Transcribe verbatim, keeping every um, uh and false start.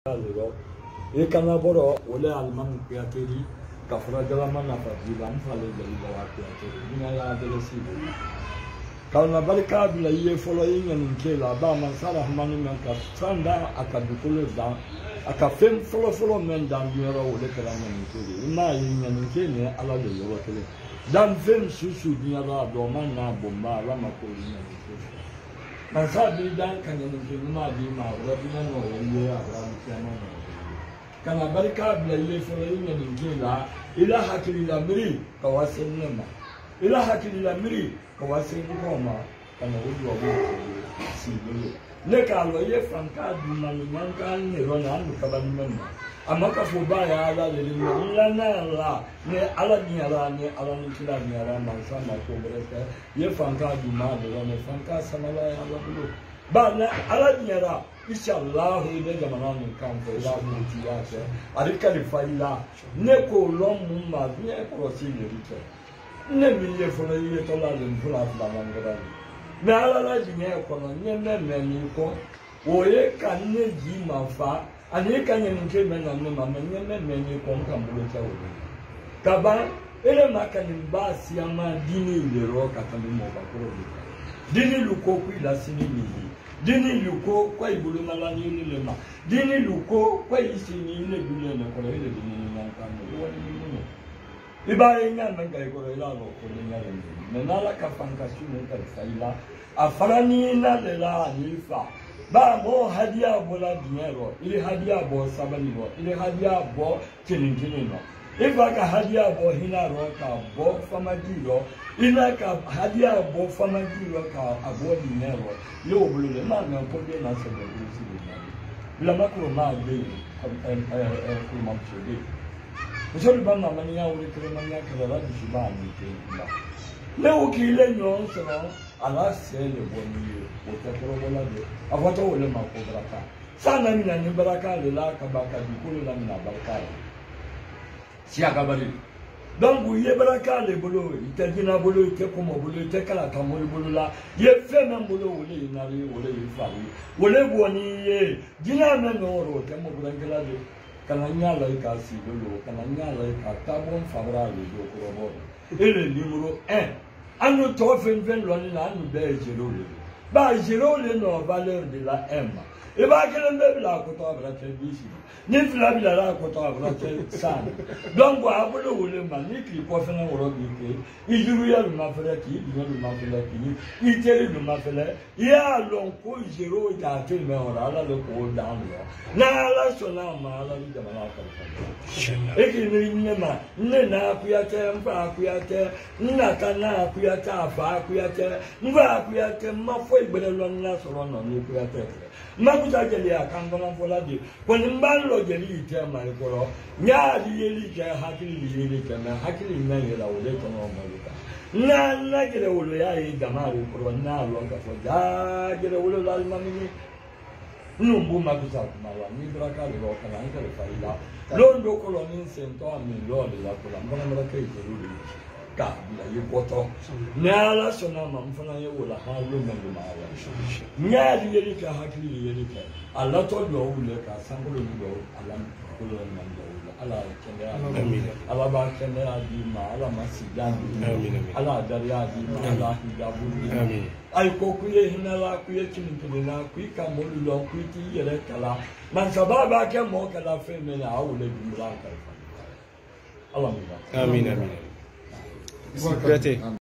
Allora, e canaboro ole alman piateri kafra galama na fadila mfale jali bawa piateri ina ya dele sibo kalna balika bila ye folo yin nkela ba man sala hamani men ka sanda akadukule da akafem folo folo men dan biero ole kala men nkele ina yin nkele ala de yoro kele dan fem susu biara do man na bomba la makoli na nkele man sa bi dan kan nkele ma bi ma rabi na no ye ara mtiano kana barika bila ile folo yin nkela ila hakili la miri kawasen nema ila hakili la miri kawasen koma kana uju wabu sibele ne ka lo ye franka du manyanka ne rona anu kabani menna amaka foba ya ala le le la na la ne ala ni ala ne ala ni kila ni ala man sama ko breka ye franka du ma de rona franka samala ya ala bulo ba na ala ni ala inshallah ile jamana ni kampo ila muti yake alika ni faila ne ko lo mu ma ne ko si le rike ne mi ye folo ye to la le fula fula mangara ne ala la ji ne ko no ne me me ni ko o ye kan ne ji ma fa ani kan ne nke me na ne ma me ne me me ni ko kan bulo cha o kaba ele makani ba si ama dini le ro ka kan mo ba ko dini lu ko ku ila sini ni dini luko kwa ibulu malani ni lema dini luko kwa isini ni bulu na ko ile dini na kan no wani ni iba ina manga ko ila lo ko ni na ni na la ka fanka shine ka saila afarani na de la nifa ba mo hadia bola dinero ile hadia bo sabani ro ile hadia bo kininkini no iba ka hadia bo hina ro ka bo famajiro ina ka hadia bo famajiro ka abo dinero yo bulu ma na ko de na se de si de bila makro ma de eh eh ko ma chode so ba ma mani ya uri kre ma ya kre la di ba ni ke ba le o ki le nyon so ala se le bo ni o te ko bo la de afoto o le ma ko baraka sana mi na ni baraka le la ka ba ka di ko le la mi na baraka si akabali donc ye baraka le bolo ite dina bolo ite ko mo bolo ite kala ka mo bolo la ye fe men bolo wole ina ri wole yi fa wi wole bo ni ye dina men no ro te mo bolo ngela de kana nyala ka si bolo kana nyala ka ta bon favorable do ko ro ele numero un anu to fen fen lo ni na anu be jero le ba jero le no valeur de la m e ba kele be la ko to abra te bisi ni fila bi la ko to abra te san donc wa bolo wole ma ni ki ko fe na woro bi ke i juru ya ma fele ki bi no ma fele ki i tere no ma fele ya lo ko jero ja te me ora la lo ko dan lo na la so na ma la bi da ma ka ka e ki ni ni ma ne na ku ya te mfa ku ya te na ka na ku ya ta fa ku ya te mfa ku ya te ma fo igbere lo na so ro no ni ku ya te mabuta jeli akangoma fola de koni mbalo jeli itema ikoro nyaadi yeli ke hakili yeli ke na hakili na yela wole tono maluka na na jele wolo ya yi gamari ikoro na lo ka fo ja jele wolo la mamini numbu mabuta kumala ni braka ro kana ngale faila londo koloni sento ami lo de la kola mbona mraka ikoro ka bila yepoto nyala sona mamfana ye wala ha lo mengo mawa nyali yeli ka hakili yeli ka ala to do wule ka sangulo do ala ko lo mango ala kende amin ala ba kende adi ma ala masidan amin ala dariya di ma ala hijabu amin ay ko kuye hinala kuye chimintina ku ka molu lo ku ti yele kala man sababa ke mo kala fe me na wule bi mura ka amin amin amin. Security.